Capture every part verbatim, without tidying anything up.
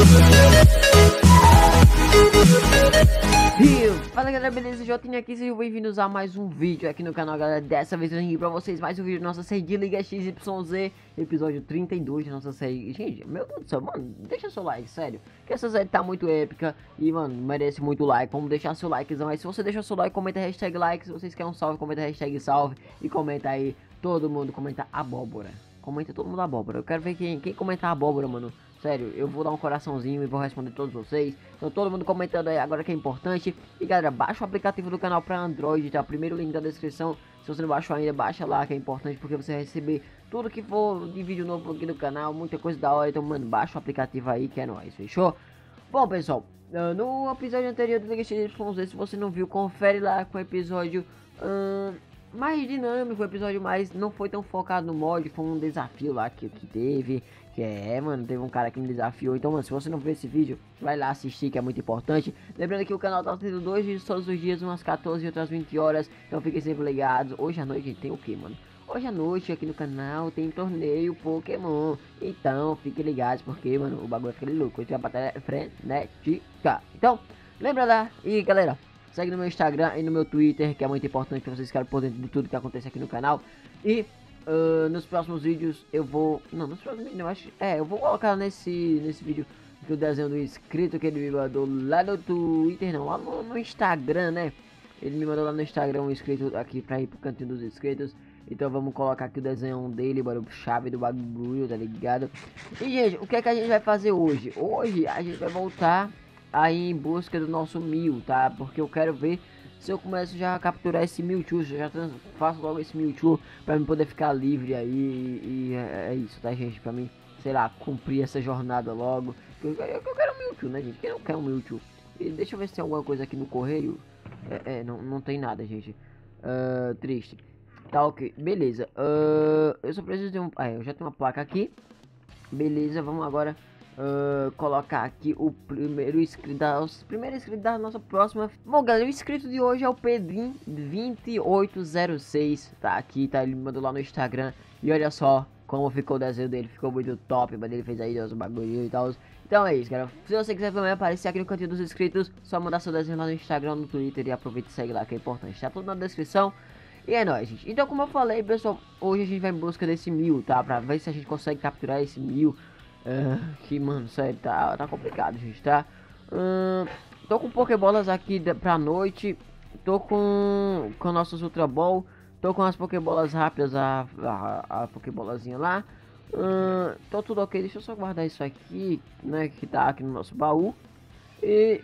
E fala galera, beleza? Jotinha aqui, sejam bem-vindos a mais um vídeo aqui no canal, galera. Dessa vez eu vim pra vocês mais um vídeo da nossa série de Liga X Y Z, episódio trinta e dois da nossa série. Gente, meu Deus do céu, mano, deixa seu like, sério, que essa série tá muito épica e, mano, merece muito like. Vamos deixar seu likezão aí. Se você deixar seu like, comenta hashtag like. Se vocês querem um salve, comenta hashtag salve. E comenta aí, todo mundo comenta abóbora. Comenta todo mundo abóbora. Eu quero ver quem, quem comentar abóbora, mano. Sério, eu vou dar um coraçãozinho e vou responder todos vocês. Então todo mundo comentando aí agora que é importante. E galera, baixa o aplicativo do canal pra Android, tá? Primeiro link da descrição. Se você não baixou ainda, baixa lá que é importante, porque você vai receber tudo que for de vídeo novo aqui no canal. Muita coisa da hora, então mano, baixa o aplicativo aí que é nóis, fechou? Bom pessoal, no episódio anterior do Liga X Y Z, se você não viu, confere lá com o episódio hum, mais dinâmico, o episódio mais, não foi tão focado no mod, foi um desafio lá que, que teve. Que é, mano, teve um cara que me desafiou. Então, mano, se você não viu esse vídeo, vai lá assistir, que é muito importante. Lembrando que o canal tá tendo dois vídeos todos os dias, umas quatorze e outras vinte horas. Então fiquem sempre ligados. Hoje à noite tem o que, mano? Hoje à noite aqui no canal tem torneio Pokémon. Então fiquem ligados, porque, mano, o bagulho fica louco. Hoje tem a batalha frenética. Então, lembra lá. E galera, segue no meu Instagram e no meu Twitter, que é muito importante pra vocês ficarem por dentro de tudo que acontece aqui no canal. E Uh, nos próximos vídeos eu vou... Não, nos próximos vídeos eu acho... É, eu vou colocar nesse, nesse vídeo o desenho do inscrito que ele me mandou lá no Twitter, não, lá no, no Instagram, né? Ele me mandou lá no Instagram um inscrito aqui pra ir pro cantinho dos inscritos. Então vamos colocar aqui o desenho dele, mano, chave do bagulho, tá ligado? E gente, o que é que a gente vai fazer hoje? Hoje a gente vai voltar aí em busca do nosso Mil, tá? Porque eu quero ver se eu começo já a capturar esse Mewtwo, já faço logo esse Mewtwo pra mim poder ficar livre aí. E, e é, é isso, tá, gente? Pra mim, sei lá, cumprir essa jornada logo. Eu, eu, eu quero um Mewtwo, né, gente? Quem não quer um Mewtwo? E deixa eu ver se tem alguma coisa aqui no correio. É, é não, não tem nada, gente. Uh, triste. Tá, ok. Beleza. Uh, eu só preciso de um... Ah, eu já tenho uma placa aqui. Beleza, vamos agora... Uh, colocar aqui o primeiro inscrito da, primeiro inscrito da nossa próxima. Bom galera, o inscrito de hoje é o Pedrinho vinte e oito zero seis. Tá aqui, tá? Ele me mandou lá no Instagram. E olha só como ficou o desenho dele. Ficou muito top, mas ele fez aí os bagulho e tal. Então é isso, galera. Se você quiser também aparecer aqui no cantinho dos inscritos, só mandar seu desenho lá no Instagram, no Twitter. E aproveita e segue lá, que é importante. Tá tudo na descrição. E é nóis, gente. Então como eu falei, pessoal, hoje a gente vai em busca desse Mil, tá? Pra ver se a gente consegue capturar esse Mil. Uh, que, mano, sério, tá, tá complicado, gente, tá? Uh, tô com Pokébolas aqui da, pra noite. Tô com, com nossos Ultra Ball. Tô com as Pokébolas rápidas, a, a, a Pokébolazinha lá. Uh, tô tudo ok, deixa eu só guardar isso aqui, né, que tá aqui no nosso baú. E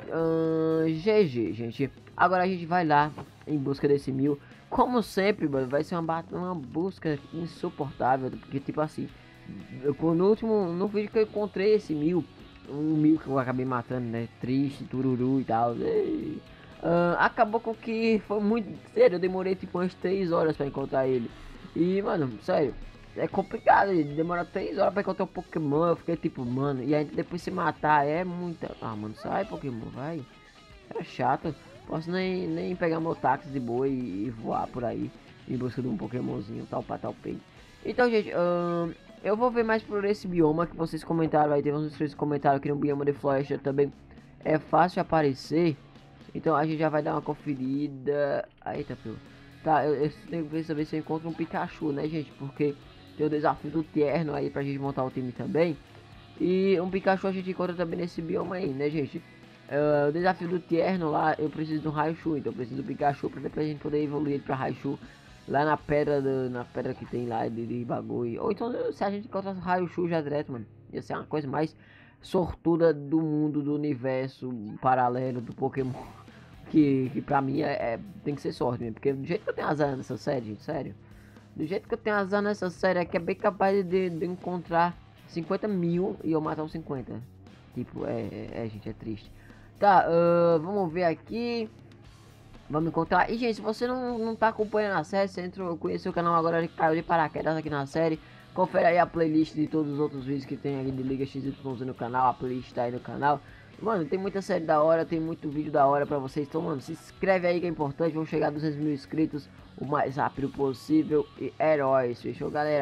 uh, G G, gente. Agora a gente vai lá em busca desse Mil. Como sempre, mano, vai ser uma, uma busca insuportável, porque tipo assim... Eu, no último, no vídeo que eu encontrei esse Mil, um Mil que eu acabei matando, né, triste, tururu e tal, e, uh, acabou com que foi muito, sério, eu demorei tipo umas três horas pra encontrar ele, e mano, sério, é complicado, demora três horas pra encontrar um Pokémon, eu fiquei tipo, mano, e aí depois se matar é muita, ah mano, sai Pokémon, vai, é chato, posso nem, nem pegar meu táxi de boa e, e voar por aí, em busca de um Pokémonzinho, tal pra tal peito. Então gente, uh, eu vou ver mais por esse bioma que vocês comentaram. Aí tem uns inscritos que comentaram que no bioma de floresta também é fácil aparecer. Então a gente já vai dar uma conferida. Eita, pô. Tá, eu, eu tenho que ver saber se eu encontro um Pikachu, né, gente? Porque tem o desafio do Terno aí pra gente montar o time também. E um Pikachu a gente encontra também nesse bioma aí, né, gente? Uh, o desafio do Terno lá, eu preciso de um Raichu. Então eu preciso do Pikachu pra, pra gente poder evoluir ele pra Raichu. Lá na pedra, do, na pedra que tem lá de, de bagulho. Ou então se a gente encontrar Raichu já direto, mano. Ia ser uma coisa mais sortuda do mundo, do universo paralelo do Pokémon. Que, que pra mim é, é, tem que ser sorte mesmo. Porque do jeito que eu tenho azar nessa série, gente, sério. Do jeito que eu tenho azar nessa série é que é bem capaz de, de encontrar cinquenta mil e eu matar os cinquenta. Tipo, é, é, é gente, é triste. Tá, uh, vamos ver aqui. Vamos encontrar. E gente, se você não, não tá acompanhando a série, você entrou, conheceu o canal agora, ele caiu de paraquedas aqui na série. Confere aí a playlist de todos os outros vídeos que tem aí de Liga X Y Z no canal. A playlist tá aí no canal. Mano, tem muita série da hora, tem muito vídeo da hora pra vocês. Então, mano, se inscreve aí que é importante. Vamos chegar a duzentos mil inscritos o mais rápido possível. E heróis, fechou, galera?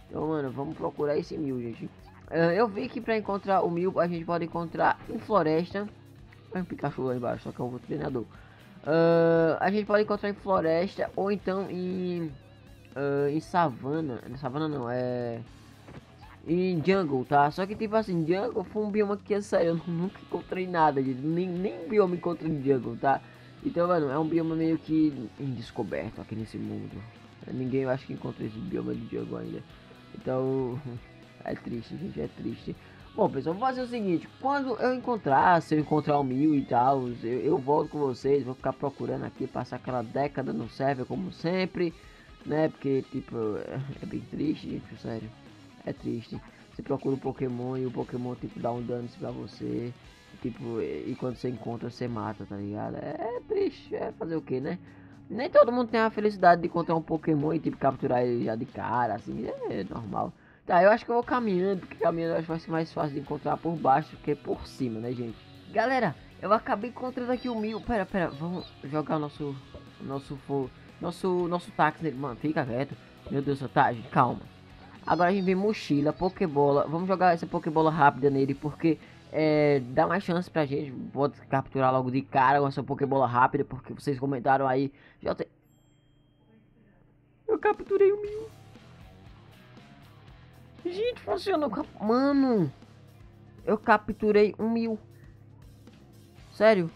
Então, mano, vamos procurar esse Mew, gente. Uh, eu vi que pra encontrar o Mew, a gente pode encontrar em floresta. Tem um Pikachu lá embaixo, só que é o outro treinador. Uh, a gente pode encontrar em floresta ou então em... Uh, em savana. Savana não, é... em jungle, tá? Só que tipo assim, jungle foi um bioma que, sério, eu nunca encontrei nada, gente. Nem, nem bioma encontrei em jungle, tá? Então, mano, é um bioma meio que indescoberto aqui nesse mundo. Ninguém, eu acho que encontrou esse bioma de jungle ainda. Então, é triste, gente, é triste. Bom, pessoal, vou fazer o seguinte. Quando eu encontrar, se eu encontrar o Mew e tal, eu, eu volto com vocês. Vou ficar procurando aqui, passar aquela década no server, como sempre. Né, porque, tipo, é, é bem triste, gente, sério. É triste. Você procura um Pokémon e o Pokémon, tipo, dá um dano pra você. Tipo, e, e quando você encontra, você mata, tá ligado? É, é triste, é fazer o que, né? Nem todo mundo tem a felicidade de encontrar um Pokémon e, tipo, capturar ele já de cara, assim, é, é normal. Tá, eu acho que eu vou caminhando, porque caminhando eu acho que vai ser mais fácil de encontrar por baixo do que por cima, né, gente? Galera, eu acabei encontrando aqui o Mew. Pera, pera, vamos jogar o nosso, nosso, nosso, nosso táxi nele. Mano, fica quieto. Meu Deus, tá, gente, calma. Agora a gente vem mochila, pokebola. Vamos jogar essa pokebola rápida nele, porque é, dá mais chance pra gente. Pode capturar logo de cara com essa pokebola rápida, porque vocês comentaram aí. Já te... Eu capturei o Mew. Gente, funcionou. Mano, eu capturei um Mew. Sério.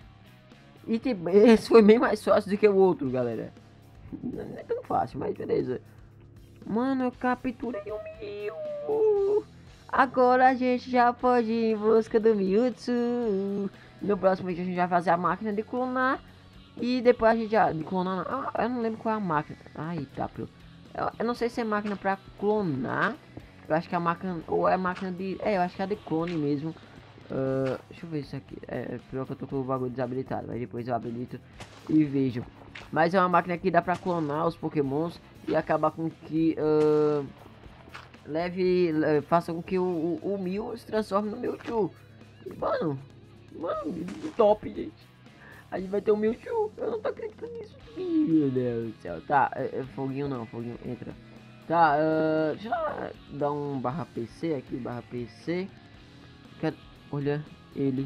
E tipo, esse foi bem mais fácil do que o outro, galera. Não é tão fácil, mas beleza. Mano, eu capturei o Mew. Agora a gente já pode ir em busca do Mewtwo. No próximo vídeo a gente vai fazer a máquina de clonar. E depois a gente já... De clonar... Ah, eu não lembro qual é a máquina. Ai, tá, pro... Eu, eu não sei se é máquina pra clonar. Eu acho que é a máquina... Ou é a máquina de... É, eu acho que é a de clone mesmo. Uh, deixa eu ver isso aqui. É, pior que eu tô com o bagulho desabilitado. Mas depois eu habilito e vejo. Mas é uma máquina que dá pra clonar os pokémons. E acabar com que... Uh, leve... Uh, faça com que o, o, o Mew se transforme no Mewtwo. Mano... Mano, top, gente. A gente vai ter o Mewtwo. Eu não tô acreditando nisso. Meu Deus do céu. Tá, é, é, foguinho não. Foguinho, entra. Tá, uh, deixa eu dar um barra P C aqui. Barra P C. Quer... Olha ele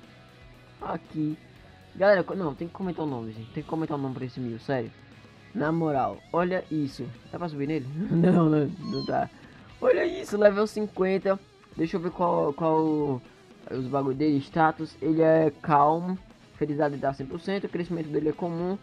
aqui. Galera, não, tem que comentar o nome, gente. Tem que comentar o nome pra esse Mew, sério. Na moral, olha isso. Dá pra subir nele? Não, não, não dá. Olha isso, level cinquenta. Deixa eu ver qual, qual os bagulho dele. Status, ele é calmo. Felicidade dá cem por cento. O crescimento dele é comum.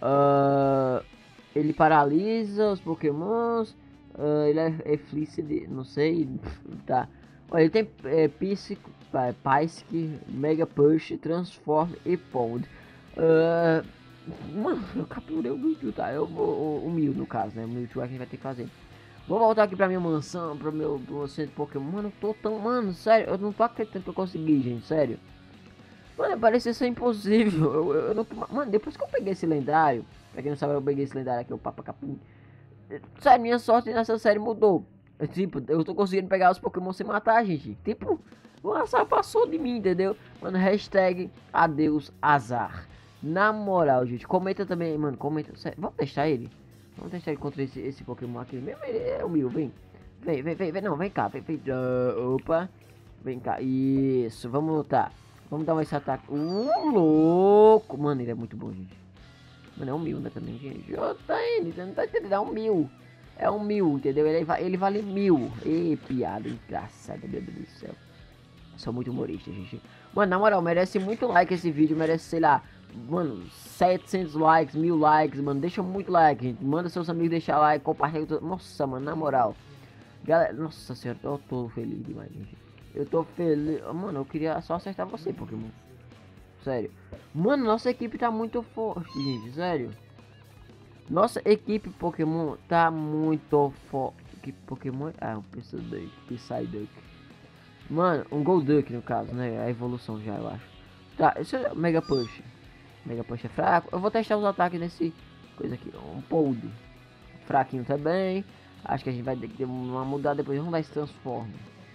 Uh, ele paralisa os pokémons. Uh, ele é, é Flicid, não sei. Tá. Olha, ele tem é, Písico, é, Pisque, Mega Push, Transform e Pond. Uh, mano, eu capturei o Mewtwo, tá? Eu vou, o, o Mew no caso, né? O Mewtwo a gente vai ter que fazer. Vou voltar aqui pra minha mansão, pro meu, pro meu centro Pokémon. Mano, eu tô tão... Mano, sério, eu não tô acreditando que eu consegui, gente, sério. Mano, parecia ser impossível. Eu, eu, eu não... Mano, depois que eu peguei esse lendário, pra quem não sabe, eu peguei esse lendário aqui, o Papa Capim. Sério, minha sorte nessa série mudou. Tipo, eu tô conseguindo pegar os Pokémon sem matar, gente. Tipo, o azar passou de mim, entendeu? Mano, hashtag adeus azar. Na moral, gente, comenta também, mano, comenta. Sério, vamos testar ele? Vamos testar ele contra esse, esse Pokémon aqui. Mesmo ele é o Mew, vem. Vem, vem, vem, vem, não, vem cá, vem, vem. Uh, opa, vem cá, isso, vamos lutar. Vamos dar esse ataque. Uh, louco. Mano, ele é muito bom, gente. Mano, é um Mew, né, também, gente. Ó, tá ele, você não tá entendendo, é um Mew. É um mil, entendeu? Ele, ele vale mil. Ê, piada engraçada, meu Deus do céu. Sou muito humorista, gente. Mano, na moral, merece muito like esse vídeo. Merece, sei lá, mano, setecentos likes, mil likes, mano. Deixa muito like, gente. Manda seus amigos deixar like, compartilha tudo. Nossa, mano, na moral. Galera, nossa senhora, eu tô feliz demais, gente. Eu tô feliz. Mano, eu queria só acertar você, Pokémon. Sério. Mano, nossa equipe tá muito forte, gente. Sério. Nossa equipe Pokémon tá muito forte. Que Pokémon? Ah, um Psyduck. Psyduck. Mano, um Golduck no caso, né? A evolução já, eu acho. Tá, esse é o Mega Push. Mega Push é fraco. Eu vou testar os ataques nesse coisa aqui. Um Pold. Fraquinho também. Acho que a gente vai ter que ter uma mudada depois. Vamos dar esse Transform.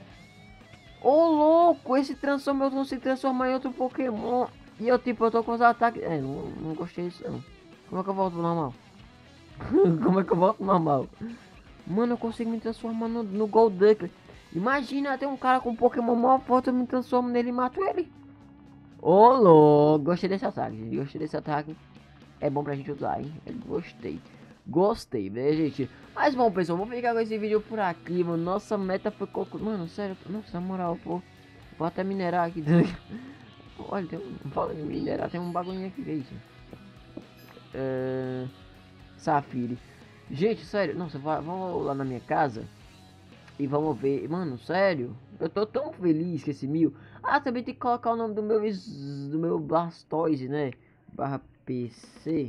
Ô, oh, louco! Esse Transform eu consigo transformar em outro Pokémon. E eu, tipo, eu tô com os ataques. É, não, não gostei disso, não. Como é que eu volto pro normal? Como é que eu volto normal? Mano, eu consigo me transformar no, no Golduck. Imagina, tem um cara com Pokémon mó forte, eu me transformo nele e mato ele. Ô, louco. Gostei desse ataque, gente. Gostei desse ataque. É bom pra gente usar, hein? Eu gostei. Gostei, né, gente? Mas bom, pessoal, vou ficar com esse vídeo por aqui, mano. Nossa meta foi... Mano, sério. Nossa, na moral, pô. Vou até minerar aqui. Olha, tem um... Falando em minerar, tem um bagulho aqui, que é isso? É... Safire. Gente, sério. Nossa, vamos lá na minha casa. E vamos ver. Mano, sério. Eu tô tão feliz com esse mil. Ah, também tem que colocar o nome do meu... Do meu Blastoise, né? Barra P C.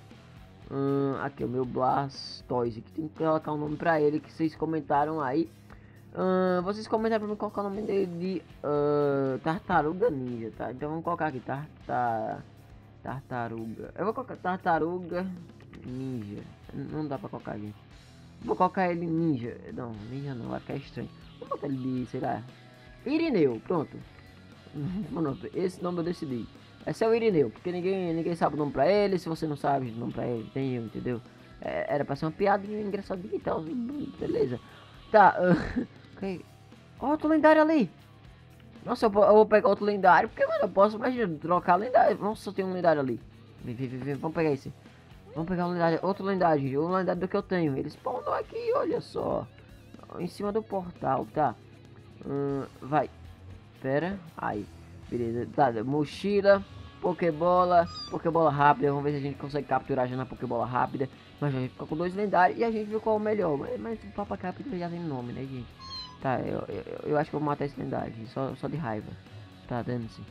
Hum, aqui o meu Blastoise, que tem que colocar um nome pra ele, que vocês comentaram aí. Hum, vocês comentaram pra mim colocar o nome dele de uh, Tartaruga Ninja, tá? Então vamos colocar aqui, tartar, Tartaruga. Eu vou colocar Tartaruga Ninja. Não dá pra colocar, gente. Vou colocar ele Ninja. Não, Ninja não, vai ficar estranho. Vou botar ele de, sei lá, Irineu, pronto. Pronto, esse nome eu decidi. Esse é o Irineu, porque ninguém, ninguém sabe o nome pra ele. Se você não sabe o nome pra ele, tem eu, entendeu? É, era pra ser uma piada engraçadinha e tal, beleza. Tá, uh, ok. Ó, outro lendário ali. Nossa, eu, eu vou pegar outro lendário, porque, mano, eu posso, imagina, trocar lendário. Nossa, tem um lendário ali. Vem, vem, vem, vem, vamos pegar esse. Vamos pegar um lendário, outro lendário, gente. O lendário do que eu tenho. Eles spawnam aqui, olha só. Em cima do portal, tá. Hum, vai. Pera, aí. Beleza, tá, mochila, Pokébola, Pokébola rápida. Vamos ver se a gente consegue capturar já na Pokébola rápida. Mas a gente fica com dois lendários e a gente viu qual é o melhor. Mas, mas o Papa Capita já tem nome, né, gente? Tá, eu, eu, eu acho que eu vou matar esse lendário, só, só de raiva. Tá, dando-se.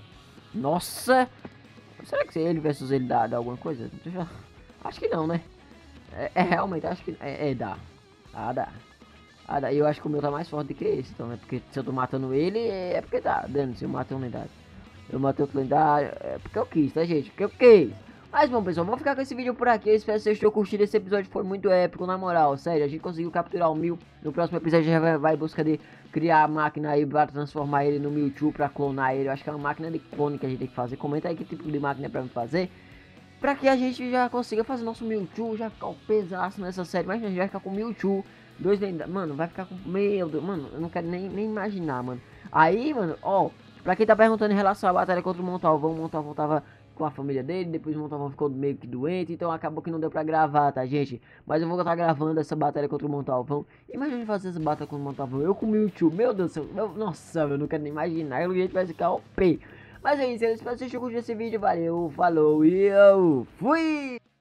Nossa! Será que ele versus ele dá, dá alguma coisa? Já... Acho que não, né? É, é realmente, acho que... É, é, dá. Ah, dá. Ah, daí eu acho que o meu tá mais forte do que esse, então, né? Porque se eu tô matando ele, é porque tá dando, se eu matei um lendário. Eu matei outro lendário, é porque eu quis, tá, gente? Porque eu quis. Mas bom, pessoal, vamos ficar com esse vídeo por aqui. Eu espero que vocês tenham curtido. Esse episódio foi muito épico, na moral, sério. A gente conseguiu capturar o Mil. No próximo episódio a gente vai, vai em busca de criar a máquina aí pra transformar ele no Mewtwo, pra clonar ele. Eu acho que é uma máquina de clone que a gente tem que fazer. Comenta aí que tipo de máquina é pra me fazer, pra que a gente já consiga fazer nosso Mewtwo, já ficar o pesaço nessa série. Mas a gente vai ficar com o Mewtwo. Dois lendários, mano, vai ficar com... Meu Deus, mano, eu não quero nem, nem imaginar, mano. Aí, mano, ó, pra quem tá perguntando em relação à batalha contra o Montalvão, o Montalvão tava com a família dele, depois o Montalvão ficou meio que doente, então acabou que não deu pra gravar, tá, gente? Mas eu vou estar gravando essa batalha contra o Montalvão. Imagina fazer essa batalha contra o Montalvão, eu com o Mewtwo, meu Deus do céu, meu, nossa, eu não quero nem imaginar, o jeito vai ficar O P. Mas é isso, eu espero que vocês tenham curtido esse vídeo, valeu, falou e eu fui!